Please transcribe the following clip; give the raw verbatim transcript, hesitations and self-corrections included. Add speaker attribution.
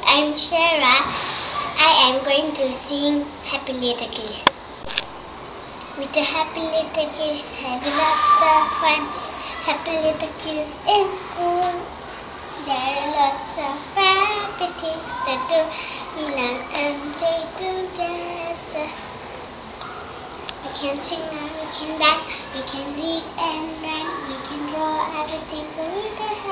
Speaker 1: I'm Sarah. I am going to sing Happy Little Kids. With the happy little kids, having lots of fun. Happy little kids in school. There are lots of activities to do. We learn and play together. We can sing and we can dance. We can read and write. We can draw everything so we can